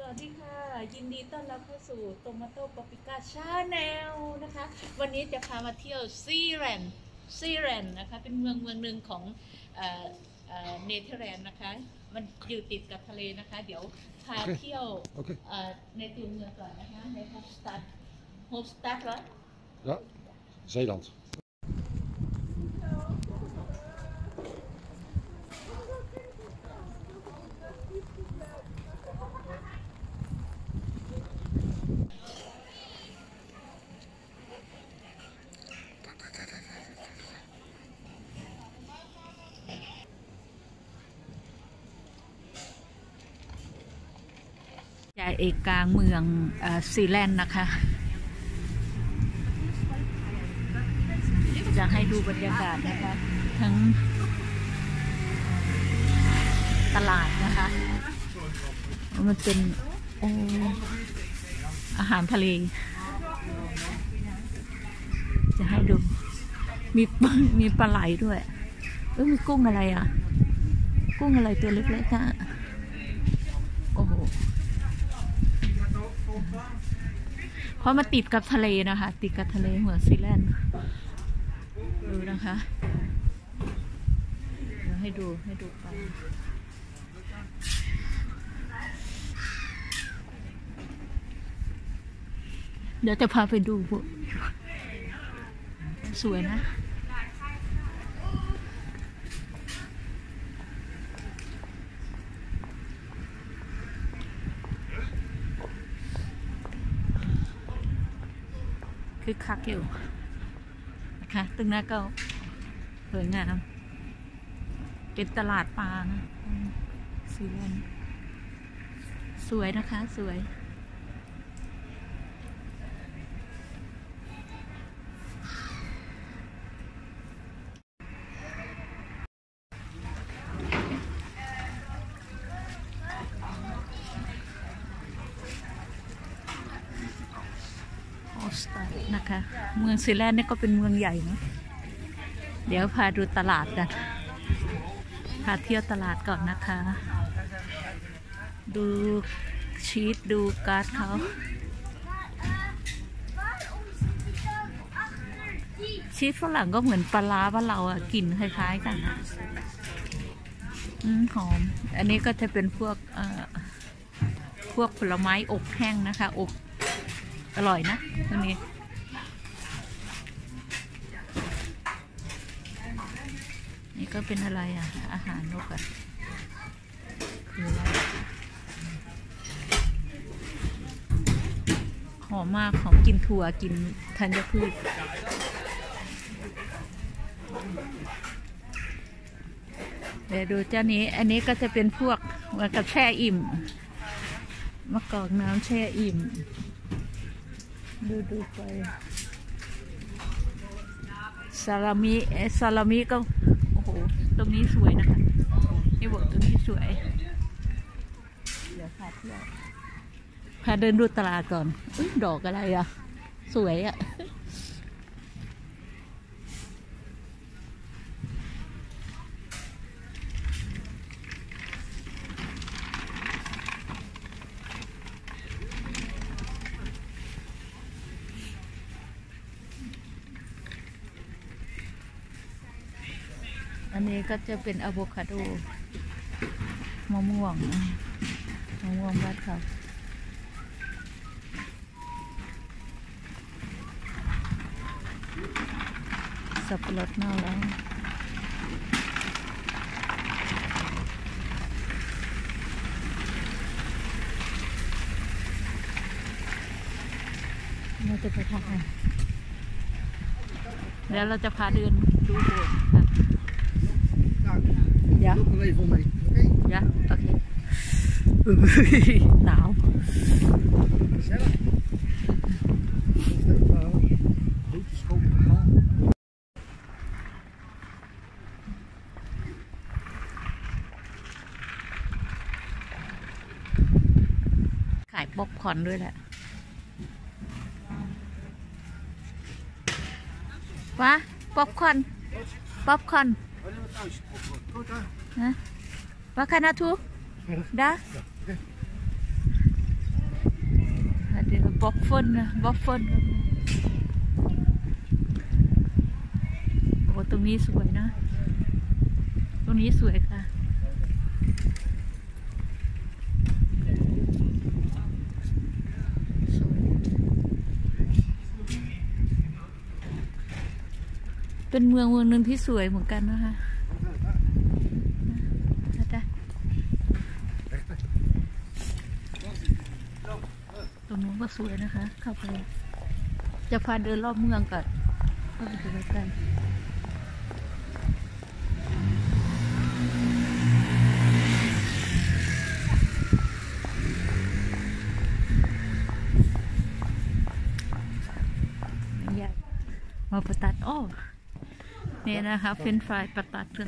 วัสดีค่ะยินดีต้อนรับเข้าสู่โตมาโต้ปาปริก้าชาแนลนะคะวันนี้จะพามาเที่ยวซีแรนด์นะคะเป็นเมืองหนึ่งของเนเธอร์แลนด์นะคะมันอยู่ติดกับทะเลนะคะเดี๋ยวพาเที่ยวในตัวเมืองก่อนนะคะในโฮปสตัดเหรอ Ja, Zeeland. ใจเอกกลางเมืองซีแลนด์นะคะจะให้ดูบรรยากาศนะคะทั้งตลาดนะคะมันเป็นอาหารทะเลจะให้ดูมีปลาไหลด้วยมีกุ้งอะไรอ่ะกุ้งอะไรตัวเล็กๆอ่ะโอ้โหเพราะมาติดกับทะเลนะคะติดกับทะเลเหมือนซีแลนด์ดูนะคะเดี๋ยวให้ดูไปเดี๋ยวจะพาไปดูสวยนะคือคักอยู่นะคะตึงหน้าก็สวยงามเป็นตลาดปลานะซีแลนด์สวยนะคะสวยนะคะเมืองซีแลนด์นี่ก็เป็นเมืองใหญ่เนาะเดี๋ยวพาดูตลาดกันพาเที่ยวตลาดก่อนนะคะดูชีสดูการ์ดเขาชีสฝรั่งก็เหมือนปลาร้าบ้านเราอะกลิ่นคล้ายๆกันหอมอันนี้ก็จะเป็นพวกผลไม้อบแห้งนะคะอบอร่อยนะตัวนี้นี่ก็เป็นอะไรอ่ะอาหารนกอ่ะคืออะไรหอมมากของกินถั่วกินธัญพืชเดี๋ยวดูเจ้านี้อันนี้ก็จะเป็นพวกเหมือนกับแช่อิ่มมะกอกน้ำแช่อิ่มดูไปซาลามิก็โอ้โหตรงนี้สวยนะคะนี่บอกตรงนี้สวยเดี๋ยวพาเที่ยวพาเดินดูตลาดก่อนดอกอะไรอ่ะสวยอ่ะอันนี้ก็จะเป็นอะโวคาโดมะม่วงบ้านเขาสับปะรดน่ารักเราจะไปทำอะไรเดี๋ยวเราจะพาเดินดูโบสถ์ค่ะJa. Loop maar even mee. Ja, oké. หนาวขายป๊อปคอร์นด้วยแหละวะป๊อปคอร์นWat kan naartoe? Daar? บ็อกเฟิลนะบ็อกเฟิลโอ้ตรงนี้สวยนะตรงนี้สวยค่ะเป็นเมืองหนึ่งที่สวยเหมือนกันนะคะตรงนู้นก็สวยนะคะเข้าไปจะพาเดินรอบเมืองก่อนเข้าไปดูกันมาประตัดอ้อเนี่ยนะคะเฟรนช์ฟรายประตัดกัน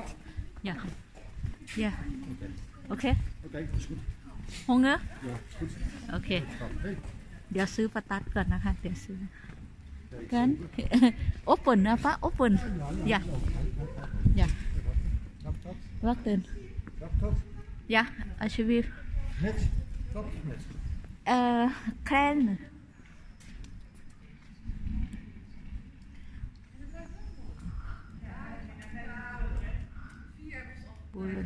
อย่าโอเคหงเงอโอเคเดี๋ยวซื้อประตัดก่อนนะคะเดี๋ยวซื้อกันโอเปิลนะป้าโอเปิลอย่าวักเตือนอย่าอาชีพแคลนบุลน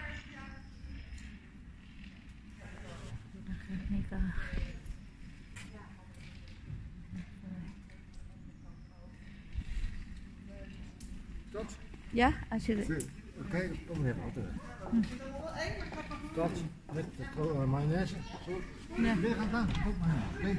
นะคะนี่ก็ja alsjeblieft. Oké, kom maar even altijd. Dat met de mayonaise. Ja. Weer gaan staan. Ook maar.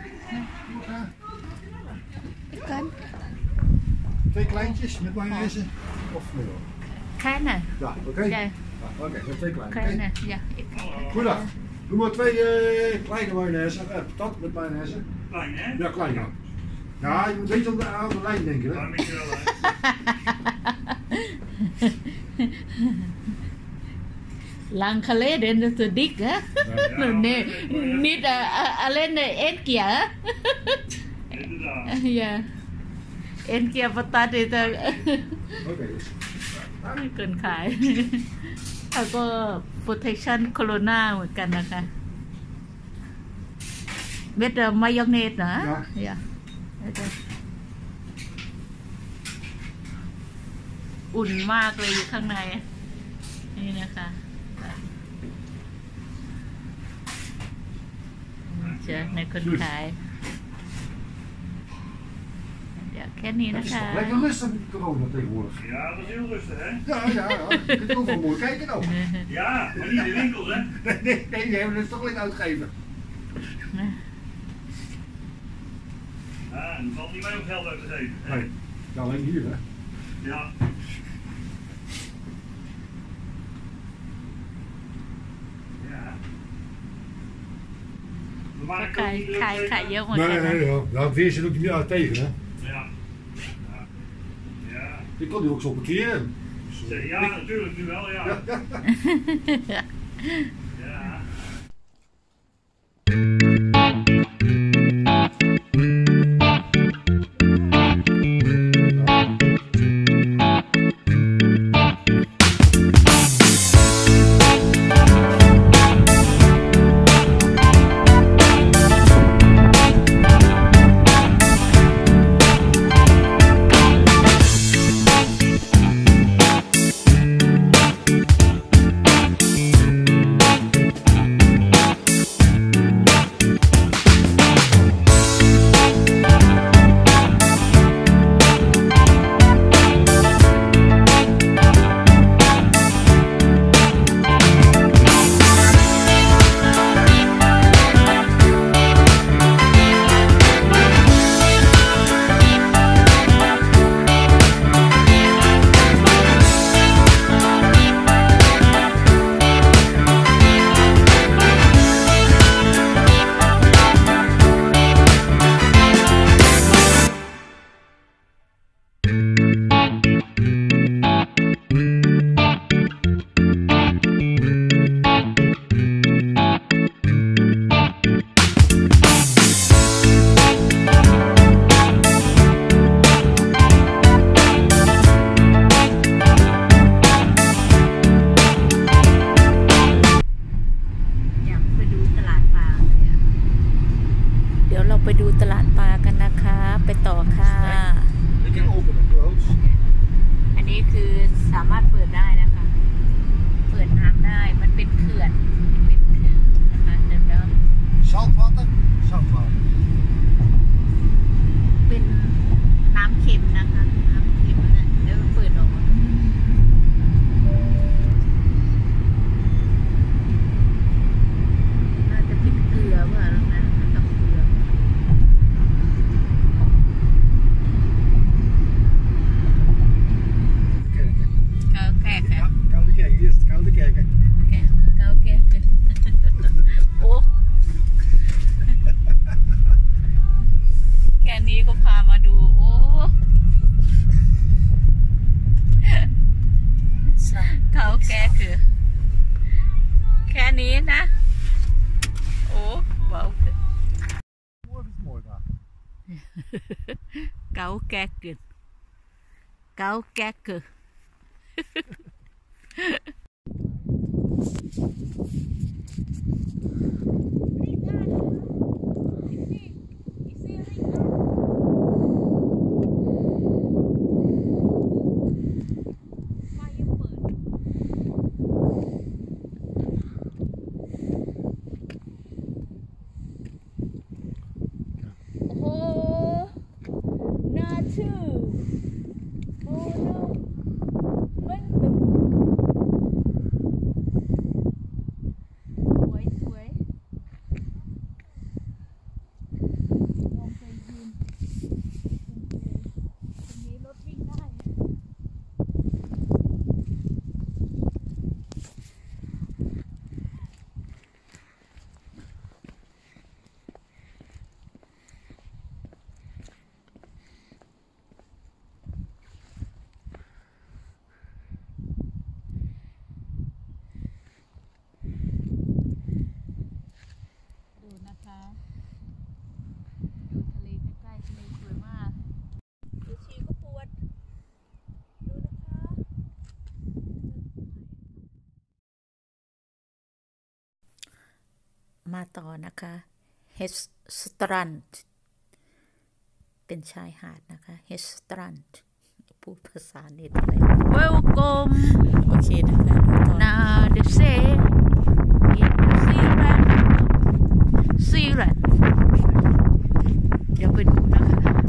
Kan. 2 kleintjes met mayonaise of meer. Kleine. Ja, oké. Ja. Oké, met 2 kleine. Kleine, ja. Goedendag. Doe maar 2 kleine mayonaise. Patat met mayonaise. Klein, hè? Ja, klein ja. Ja, je moet een beetje aan de lijn denken, hè? Lang geleden is het dik, hè? Nee, niet alleen 1 keer. Ja. 1 keer patat isไม่เกินขายแล้วก็ protection corona เหมือนกันนะคะเม็ดมายองเนสนะอุ่นมากเลยอยู่ข้างในนี่นะคะเจอในคนขายเดี๋ยวแค่นี้นะคะ Lekker rustig met corona tegenwoordig. Ja, dat is heel rustig, hè? Ja. Je kunt ook wel mooi kijken ook. Ja, maar niet in de winkels, hè? Nee, die hebben het toch alleen uitgegeven. Ja, er valt niet mee om geld uit te geven. Nee, ja, alleen hier, hè? Ja. Maar ขายเยอะเหมือนกันนะ Nee, nou, weer zit ook niet meer uit tegen, hè? Ja. Je kon die ook zo parkeren. Ja, natuurlijk, nu wel, ja. Ja. นี้นะโอ้ว้าวเกาแก๊กเกินเกาแก๊กเกินมาต่อนะคะเฮสสตรันด์เป็นชายหาดนะคะเฮสสตรันด์พูดภาษาเนเธอร์แลนด์ Welcome โอเคนะคะนาเดเซอินซีแลนด์เดี๋ยวไปดูนะคะ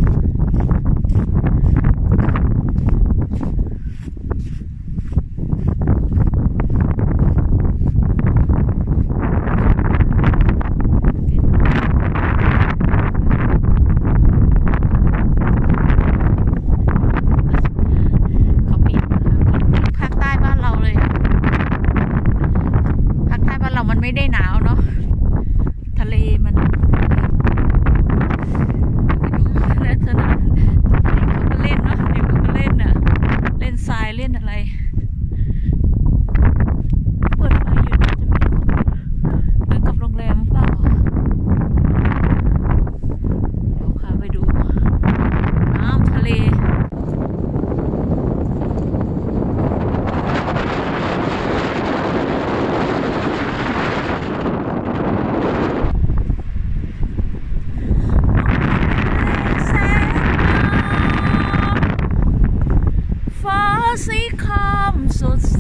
ไม่ได้หนาวเนาะทะเลมันเล่นสนามเด็กเขาก็เล่นเนาะเด็กเขาก็เล่นน่ะเล่นทรายเล่นอะไรเปิดไฟอยู่จะมีเหมือนกับโรงแรมเปล่าเดี๋ยวพาไปดูน้ำทะเลสีคำสดใส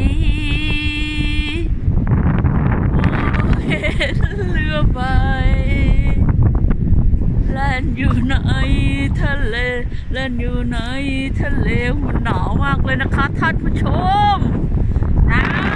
เห็นเรือใบแล่นอยู่ในทะเลแล่นอยู่ในทะเลมันหนาวมากเลยนะคะท่านผู้ชมหนาว